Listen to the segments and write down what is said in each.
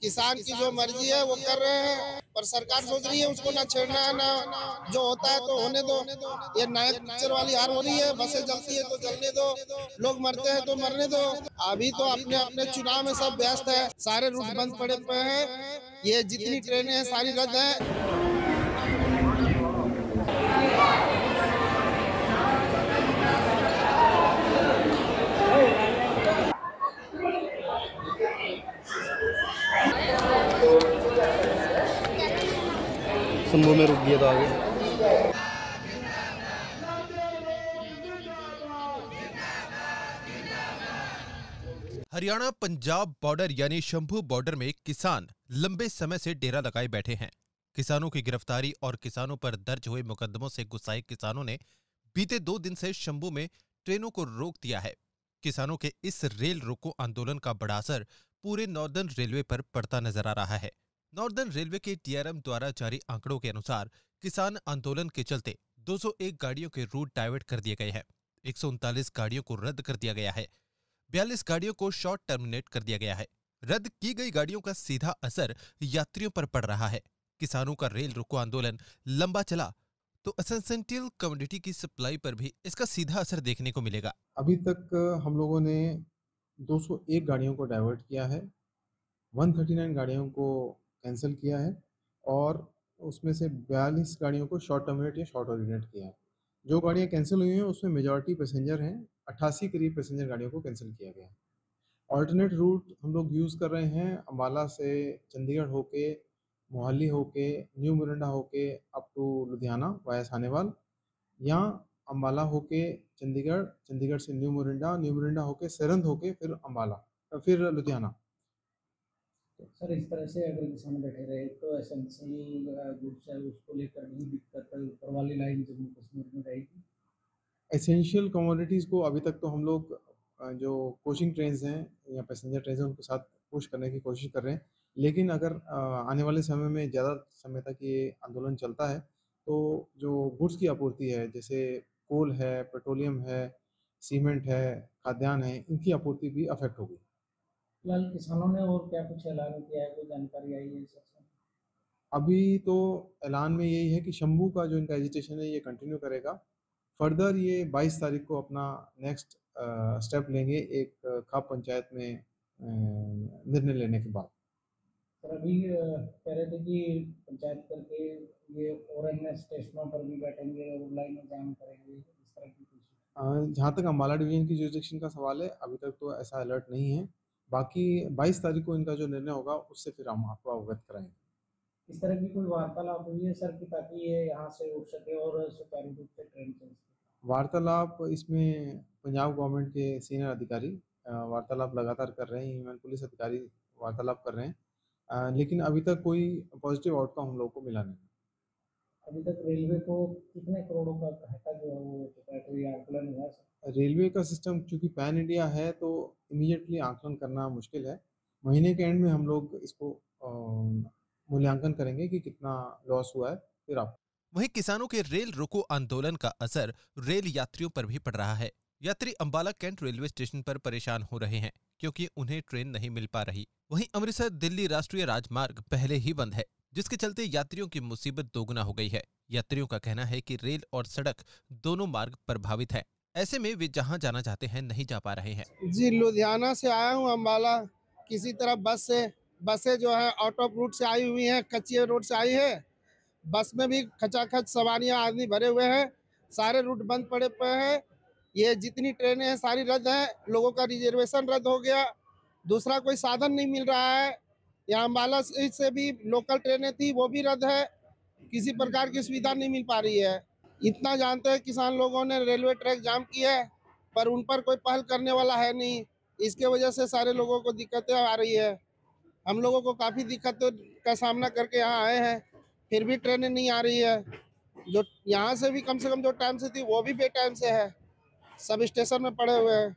किसान की जो मर्जी है वो कर रहे हैं, पर सरकार सोच रही है उसको ना छेड़ना है ना, जो होता है तो होने दो। ये नायक पिक्चर वाली हार हो रही है, बसें जलती है तो जलने दो, लोग मरते हैं तो मरने दो। अभी तो अपने अपने चुनाव में सब व्यस्त है, सारे रूट बंद पड़े पे हैं, ये जितनी ट्रेनें हैं सारी रद्द है। शंभू में रुक गया था आगे। हरियाणा पंजाब बॉर्डर यानी शंभू बॉर्डर में किसान लंबे समय से डेरा लगाए बैठे हैं। किसानों की गिरफ्तारी और किसानों पर दर्ज हुए मुकदमों से गुस्साए किसानों ने बीते 2 दिन से शंभू में ट्रेनों को रोक दिया है। किसानों के इस रेल रोको आंदोलन का बड़ा असर पूरे नॉर्दर्न रेलवे पर पड़ता नजर आ रहा है। नॉर्दर्न रेलवे के डीआरएम द्वारा जारी आंकड़ों के अनुसार किसान आंदोलन के चलते 201 गाड़ियों के रूट डाइवर्ट कर दिए गए हैं, 139 गाड़ियों को रद्द कर दिया गया है, 42 गाड़ियों को शॉर्ट टर्मिनेट कर दिया गया है। रद्द की गई गाड़ियों का सीधा असर यात्रियों पर पड़ रहा है। किसानों का रेल रोको आंदोलन लंबा चला तो एसेंशियल कमोडिटी की सप्लाई पर भी इसका सीधा असर देखने को मिलेगा। अभी तक हम लोगों ने 201 गाड़ियों को डाइवर्ट किया है, 139 गाड़ियों को कैंसिल किया है और उसमें से 42 गाड़ियों को शॉर्ट टर्मिनेट या शॉर्ट ओरिजिनेट किया है। जो गाड़ियाँ कैंसिल हुई हैं उसमें मेजॉरिटी पैसेंजर हैं, 88 करीब पैसेंजर गाड़ियों को कैंसिल किया गया है। ऑल्टरनेट रूट हम लोग यूज़ कर रहे हैं, अम्बाला से चंडीगढ़ होके, मोहाली होके, न्यू मोरिंडा होके up to Ludhiana via Sanewal, या अम्बाला होके चंडीगढ़, चंडीगढ़ से न्यू मोरिंडा, न्यू मोरिंडा होके सरंद होके फिर अम्बाला, फिर लुधियाना। सर इस तरह से अगर किसान बैठे रहे तो एसेंशियल गुड्स है उसको लेकर भी दिक्कत ऊपर वाली लाइन जम्मू कश्मीर में रहेगी। एसेंशियल कमोडिटीज़ को अभी तक तो हम लोग जो कोचिंग ट्रेन्स हैं या पैसेंजर ट्रेन्स हैं उनके साथ पुश करने की कोशिश कर रहे हैं, लेकिन अगर आने वाले समय में ज़्यादा समय तक ये आंदोलन चलता है तो जो गुड्स की आपूर्ति है, जैसे कोल है, पेट्रोलियम है, सीमेंट है, खाद्यान्न है, इनकी आपूर्ति भी अफेक्ट होगी। फिलहाल किसानों ने और क्या कुछ ऐलान किया है, कोई जानकारी आई है सर? अभी तो ऐलान में यही है कि शंभू का जो इनका एजिटेशन है ये कंटिन्यू करेगा। फर्दर ये 22 तारीख को अपना नेक्स्ट स्टेप लेंगे एक खाप पंचायत में निर्णय लेने के बाद। सर अभी कह रहे थे कि पंचायत करके ये और अन्य स्टेशनों पर भी बैठेंगे और लाइनें जाम करेंगे, इस तरह की कुछ? जहाँ तक अम्बाला डिवीजन की जुरिसडिक्शन का सवाल है, अभी तक तो ऐसा अलर्ट नहीं है। बाकी 22 तारीख को इनका जो निर्णय होगा उससे फिर हम आपको अवगत कराएंगे। इस तरह की कोई वार्तालाप हुई है सर कि ताकि ये यहाँ से उठ सके और सुचारू रूप से ट्रेन चल सके? वार्तालाप इसमें पंजाब गवर्नमेंट के सीनियर अधिकारी वार्तालाप लगातार कर रहे हैं, इवन पुलिस अधिकारी वार्तालाप कर रहे हैं, लेकिन अभी तक कोई पॉजिटिव आउटकम हम लोग को मिला नहीं। अभी तक रेलवे को कितने करोड़ों का घाटा जो है वो हो चुका है, कोई आंकलन हुआ है? रेलवे का सिस्टम चूँकि पैन इंडिया है तो इमीडिएटली आंकलन करना मुश्किल है। महीने के एंड में हम लोग इसको मूल्यांकन करेंगे कि कितना लॉस हुआ है, फिर आप। वहीं किसानों के रेल रोको आंदोलन का असर रेल यात्रियों पर भी पड़ रहा है। यात्री अंबाला कैंट रेलवे स्टेशन पर परेशान हो रहे हैं क्योंकि उन्हें ट्रेन नहीं मिल पा रही। वहीं अमृतसर दिल्ली राष्ट्रीय राजमार्ग पहले ही बंद है, जिसके चलते यात्रियों की मुसीबत दोगुना हो गई है। यात्रियों का कहना है कि रेल और सड़क दोनों मार्ग प्रभावित है, ऐसे में वे जहां जाना चाहते हैं नहीं जा पा रहे हैं। जी, लुधियाना से आया हूँ अम्बाला, किसी तरह बस से, बसें जो है आउट ऑफ रूट से आई हुई हैं, कच्ची रोड से आई है। बस में भी खचाखच सवारियां आदमी भरे हुए हैं, सारे रूट बंद पड़े पे हैं, ये जितनी ट्रेनें हैं सारी रद्द हैं, लोगों का रिजर्वेशन रद्द हो गया, दूसरा कोई साधन नहीं मिल रहा है। यहाँ अम्बाला से भी लोकल ट्रेनें थी वो भी रद्द है, किसी प्रकार की सुविधा नहीं मिल पा रही है। इतना जानते हैं किसान लोगों ने रेलवे ट्रैक जाम किया है, पर उन पर कोई पहल करने वाला है नहीं, इसके वजह से सारे लोगों को दिक्कतें आ रही है। हम लोगों को काफ़ी दिक्कतों का सामना करके यहाँ आए हैं, फिर भी ट्रेनें नहीं आ रही है। जो यहाँ से भी कम से कम जो टाइम से थी वो भी बेटाइम से है, सब स्टेशन में पड़े हुए हैं।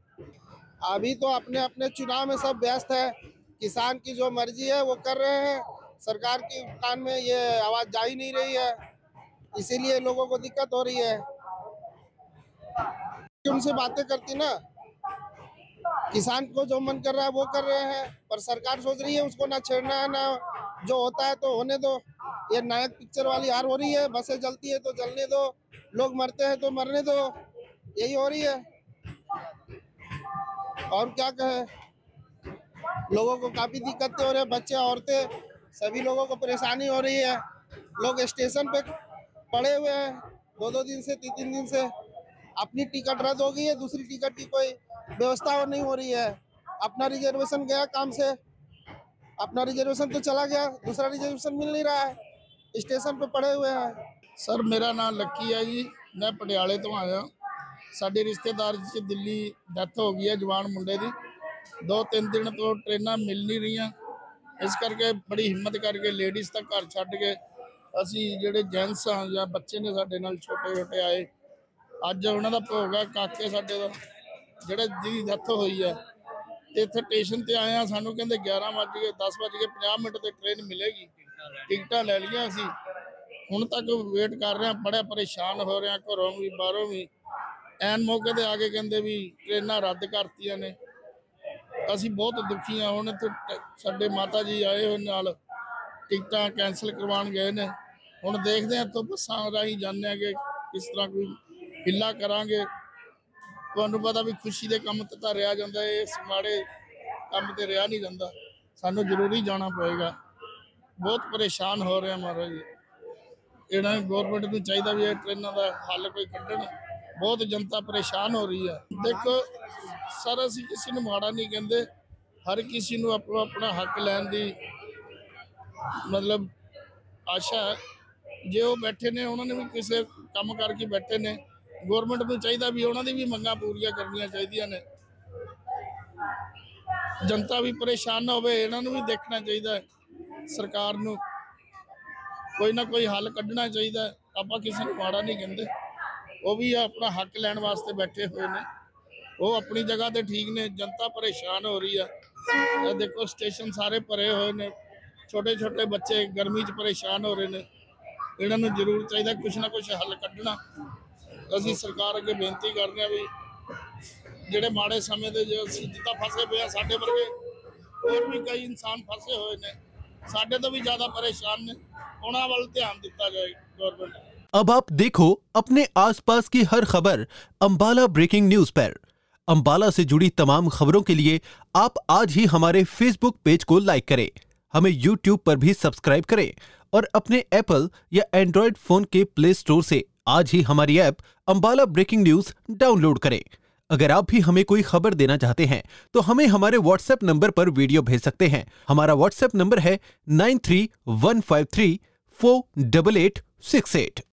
अभी तो अपने अपने चुनाव में सब व्यस्त है, किसान की जो मर्जी है वो कर रहे हैं, सरकार की कान में ये आवाज़ जा ही नहीं रही है, इसीलिए लोगों को दिक्कत हो रही है। उनसे बातें करती ना किसान को जो मन कर रहा है वो कर रहे हैं, पर सरकार सोच रही है उसको ना छेड़ना है, ना जो होता है तो होने दो। ये नायक पिक्चर वाली हार हो रही है, बसें जलती है तो जलने दो, लोग मरते हैं तो मरने दो, यही हो रही है। और क्या कहे, लोगों को काफ़ी दिक्कतें हो रही है, बच्चे औरतें सभी लोगों को परेशानी हो रही है। लोग स्टेशन पे पड़े हुए हैं 2-2 दिन से, 3-3 दिन से। अपनी टिकट रद्द हो गई है, दूसरी टिकट की कोई व्यवस्था नहीं हो रही है। अपना रिजर्वेशन गया काम से, अपना रिजर्वेशन तो चला गया, दूसरा रिजर्वेशन मिल नहीं रहा है, स्टेशन पे पड़े हुए हैं। सर मेरा नाम लक्की है जी, मैं पटियाले तो आया। ਸਾਡੇ ਰਿਸ਼ਤੇਦਾਰ 'ਚ ਦਿੱਲੀ ਡੈਥ ਹੋ ਗਈ ਹੈ ਜਵਾਨ ਮੁੰਡੇ ਦੀ। 2-3 ਦਿਨ ਤੋਂ ਟ੍ਰੇਨਾਂ ਮਿਲ ਨਹੀਂ ਰਹੀਆਂ, ਇਸ ਕਰਕੇ ਬੜੀ ਹਿੰਮਤ ਕਰਕੇ ਲੇਡੀਜ਼ ਤੱਕ ਘਰ ਛੱਡ ਕੇ ਅਸੀਂ ਜਿਹੜੇ ਜੈਂਟਸ ਆ ਜਾਂ ਬੱਚੇ ਨੇ ਸਾਡੇ ਨਾਲ ਛੋਟੇ ਆਏ। ਅੱਜ ਉਹਨਾਂ ਦਾ ਭੋਗ ਹੈ, ਕਾਕੇ ਸਾਡੇ ਦਾ ਜਿਹੜੇ ਜਿਹਦੀ ਡੈਥ ਹੋਈ ਹੈ। ਤੇ ਇੱਥੇ ਸਟੇਸ਼ਨ ਤੇ ਆਏ ਆ, ਸਾਨੂੰ ਕਹਿੰਦੇ 10:50 ਤੇ ਟ੍ਰੇਨ ਮਿਲੇਗੀ। ਟਿਕਟਾਂ ਲੈ ਲਈਆਂ ਅਸੀਂ, ਹੁਣ ਤੱਕ ਵੇਟ ਕਰ ਰਹੇ ਹਾਂ, ਬੜਾ ਪਰੇਸ਼ਾਨ ਹੋ ਰਹੇ ਹਾਂ ਘਰੋਂ ਵੀ ਬਾਹਰੋਂ ਵੀ। ਐਨ ਮੌਕੇ ਤੇ ਆ ਕੇ ਕਹਿੰਦੇ ਵੀ ਟ੍ਰੇਨਾਂ ਰੱਦ ਕਰਤੀਆਂ ਨੇ। ਅਸੀਂ ਬਹੁਤ ਦੁਖੀ ਹਾਂ। ਹੁਣ ਇੱਥੇ ਸਾਡੇ ਮਾਤਾ ਜੀ ਆਏ ਹੋਏ ਨਾਲ ਟਿਕਟਾਂ ਕੈਂਸਲ ਕਰਵਾਉਣ ਗਏ ਨੇ। ਹੁਣ ਦੇਖਦੇ ਹਾਂ ਇੱਥੋਂ ਬੱਸਾਂ ਰਾਹੀਂ ਜਾਂਦੇ ਹਾਂ ਕਿ ਕਿਸ ਤਰ੍ਹਾਂ ਕੋਈ ਹਿੱਲਾ ਕਰਾਂਗੇ। ਤੁਹਾਨੂੰ ਪਤਾ ਵੀ ਖੁਸ਼ੀ ਦੇ ਕੰਮ ਤੇ ਤਾਂ ਰਿਹਾ ਜਾਂਦਾ, ਇਸ ਮਾੜੇ ਕੰਮ ਤੇ ਰਿਹਾ ਨਹੀਂ ਜਾਂਦਾ। ਸਾਨੂੰ ਜ਼ਰੂਰੀ ਜਾਣਾ ਪਏਗਾ। ਬਹੁਤ ਪਰੇਸ਼ਾਨ ਹੋ ਰਹੇ ਮਹਾਰਾਜ ਜੀ। ਇਹਨਾਂ ਗੌਰਮੈਂਟ ਨੂੰ ਚਾਹੀਦਾ ਵੀ ਇਹ ਟ੍ਰੇਨਾਂ ਦਾ ਹੱਲ ਕੋਈ ਕੱਢਣ। ਬਹੁਤ ਜਨਤਾ ਪਰੇਸ਼ਾਨ ਹੋ ਰਹੀ ਹੈ। ਦੇਖੋ ਸਰ, ਅਸੀਂ ਕਿਸੇ ਨੂੰ ਮਾੜਾ ਨਹੀਂ ਕਹਿੰਦੇ, ਹਰ ਕਿਸੇ ਨੂੰ ਆਪਣਾ ਹੱਕ ਲੈਣ ਦੀ ਮਤਲਬ ਆਸ਼ਾ ਹੈ। ਜੇ ਉਹ ਬੈਠੇ ਨੇ, ਉਹਨਾਂ ਨੇ ਵੀ ਕਿਸੇ ਕੰਮ ਕਰਕੇ ਬੈਠੇ ਨੇ। ਗੌਰਮੈਂਟ ਨੂੰ ਚਾਹੀਦਾ ਵੀ ਉਹਨਾਂ ਦੀ ਵੀ ਮੰਗਾਂ ਪੂਰੀਆਂ ਕਰਨੀਆਂ ਚਾਹੀਦੀਆਂ ਨੇ। ਜਨਤਾ ਵੀ ਪਰੇਸ਼ਾਨ ਨਾ ਹੋਵੇ, ਇਹਨਾਂ ਨੂੰ ਵੀ ਦੇਖਣਾ ਚਾਹੀਦਾ ਹੈ। ਸਰਕਾਰ ਨੂੰ ਕੋਈ ਨਾ ਕੋਈ ਹੱਲ ਕੱਢਣਾ ਚਾਹੀਦਾ। ਆਪਾਂ ਕਿਸੇ ਨੂੰ ਮਾੜਾ ਨਹੀਂ ਕਹਿੰਦੇ, ਉਹ ਵੀ ਆਪਣਾ ਹੱਕ ਲੈਣ ਵਾਸਤੇ ਬੈਠੇ ਹੋਏ ਨੇ। ਉਹ ਆਪਣੀ ਜਗ੍ਹਾ ਤੇ ਠੀਕ ਨੇ, ਜਨਤਾ ਪਰੇਸ਼ਾਨ ਹੋ ਰਹੀ ਹੈ। ਇਹ ਦੇਖੋ ਸਟੇਸ਼ਨ ਸਾਰੇ ਭਰੇ ਹੋਏ ਨੇ, ਛੋਟੇ ਬੱਚੇ ਗਰਮੀ 'ਚ ਪਰੇਸ਼ਾਨ ਹੋ ਰਹੇ ਨੇ। ਇਹਨਾਂ ਨੂੰ ਜ਼ਰੂਰ ਚਾਹੀਦਾ ਕੁਛ ਨਾ ਕੁਛ ਹੱਲ ਕੱਢਣਾ। ਅਸੀਂ ਸਰਕਾਰ ਅੱਗੇ ਬੇਨਤੀ ਕਰਦੇ ਹਾਂ ਵੀ ਜਿਹੜੇ ਮਾੜੇ ਸਮੇਂ ਦੇ ਜੋ ਅਸੀਂ ਜਿੱਦਾਂ ਫਸੇ ਪਏ ਆ, ਸਾਡੇ ਵਰਗੇ ਹੋਰ ਵੀ ਕਈ ਇਨਸਾਨ ਫਸੇ ਹੋਏ ਨੇ, ਸਾਡੇ ਤੋਂ ਵੀ ਜ਼ਿਆਦਾ ਪਰੇਸ਼ਾਨ ਨੇ। ਉਹਨਾਂ ਵੱਲ ਧਿਆਨ ਦਿੱਤਾ ਜਾਏ गवर्नमेंट। अब आप देखो अपने आसपास की हर खबर अंबाला ब्रेकिंग न्यूज पर। अंबाला से जुड़ी तमाम खबरों के लिए आप आज ही हमारे फेसबुक पेज को लाइक करें, हमें यूट्यूब पर भी सब्सक्राइब करें और अपने एप्पल या एंड्रॉयड फोन के प्ले स्टोर से आज ही हमारी app Ambala breaking news download करें। अगर आप भी हमें कोई खबर देना चाहते हैं तो हमें हमारे व्हाट्सएप नंबर पर वीडियो भेज सकते हैं। हमारा व्हाट्सएप नंबर है 9315348868।